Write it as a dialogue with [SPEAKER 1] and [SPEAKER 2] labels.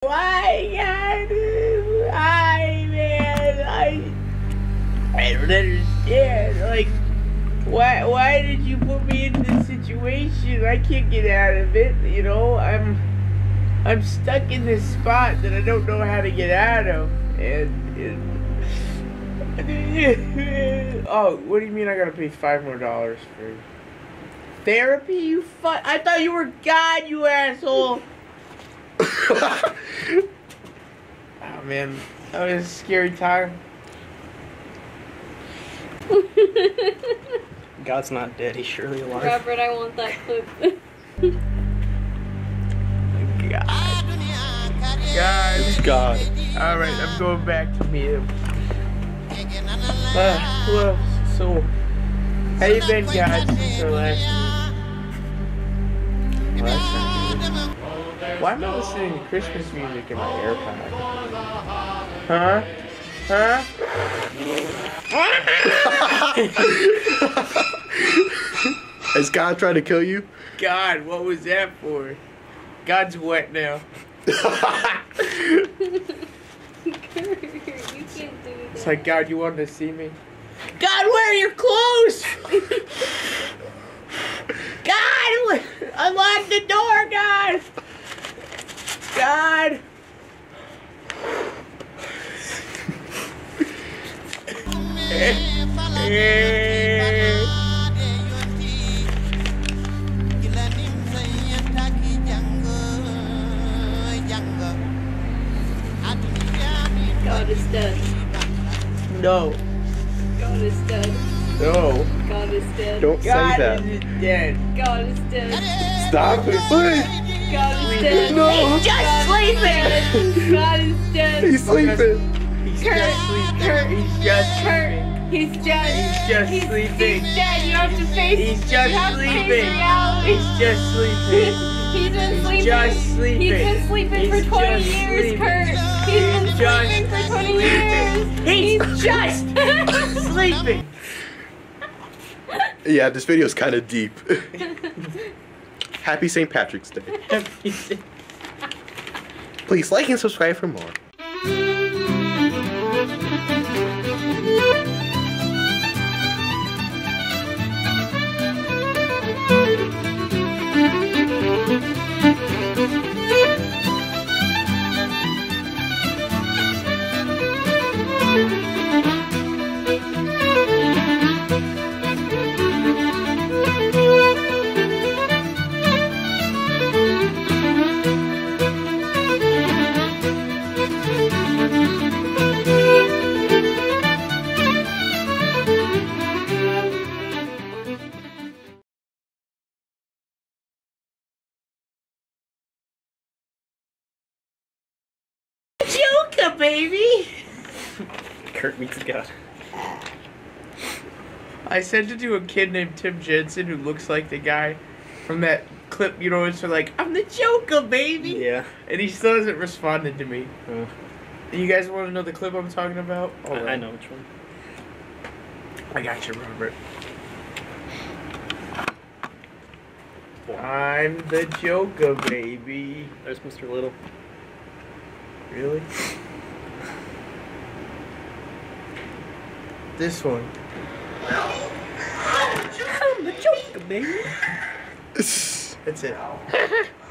[SPEAKER 1] Why, God? Why, man? I don't understand. Like, why did you put me in this situation? I can't get out of it, you know? I'm stuck in this spot that I don't know how to get out of. Oh, what do you mean I gotta pay $5 more for therapy? You I thought you were God, you asshole! Oh man, that was a scary time.
[SPEAKER 2] God's not dead, he's surely alive.
[SPEAKER 3] Robert, I want that clip.
[SPEAKER 1] God. Alright, I'm going back to meet him. Well, so, how you been, God, since our last meeting? Why am I listening to Christmas music in my AirPod? Huh? Huh?
[SPEAKER 4] Is God trying to kill you?
[SPEAKER 1] God, what was that for? God's wet now.
[SPEAKER 3] You can't do that.
[SPEAKER 1] It's like, God, you wanted to see me? God, where are your clothes? God, unlock the door, God. God.
[SPEAKER 3] God is dead.
[SPEAKER 1] No.
[SPEAKER 3] God is dead.
[SPEAKER 1] No.
[SPEAKER 3] God is dead.
[SPEAKER 4] Don't say
[SPEAKER 1] God
[SPEAKER 4] that.
[SPEAKER 1] isn't dead.
[SPEAKER 3] God is dead.
[SPEAKER 4] Stop it, please.
[SPEAKER 3] God is dead.
[SPEAKER 4] No.
[SPEAKER 1] He's just sleeping.
[SPEAKER 3] God is dead.
[SPEAKER 4] He's sleeping.
[SPEAKER 1] He's
[SPEAKER 3] Kurt,
[SPEAKER 1] just sleeping.
[SPEAKER 3] Kurt,
[SPEAKER 1] He's just sleeping.
[SPEAKER 3] He's dead.
[SPEAKER 1] He's just sleeping.
[SPEAKER 3] He's dead. You have to face.
[SPEAKER 1] He's just
[SPEAKER 3] you have to face
[SPEAKER 1] sleeping.
[SPEAKER 3] reality.
[SPEAKER 1] He's just sleeping.
[SPEAKER 3] He's been sleeping.
[SPEAKER 1] just sleeping.
[SPEAKER 3] He's been sleeping
[SPEAKER 1] He's
[SPEAKER 3] for 20
[SPEAKER 1] just
[SPEAKER 3] years,
[SPEAKER 1] sleeping.
[SPEAKER 3] Kurt. He's been
[SPEAKER 1] just
[SPEAKER 3] sleeping for 20 years.
[SPEAKER 1] He's just sleeping.
[SPEAKER 4] Yeah, this video is kind of deep. Happy St. Patrick's Day. Please like and subscribe for more.
[SPEAKER 1] Joker, baby.
[SPEAKER 2] Kurt meets God.
[SPEAKER 1] I sent it to a kid named Tim Jensen who looks like the guy from that clip, you know, it's like, I'm the Joker, baby.
[SPEAKER 2] Yeah.
[SPEAKER 1] And he still hasn't responded to me.
[SPEAKER 2] Oh.
[SPEAKER 1] You guys want to know the clip I'm talking about?
[SPEAKER 2] I know which one.
[SPEAKER 1] I got you, Robert. I'm the Joker, baby.
[SPEAKER 2] There's Mr. Little.
[SPEAKER 1] Really? This one. I'm the Joker, baby. That's it.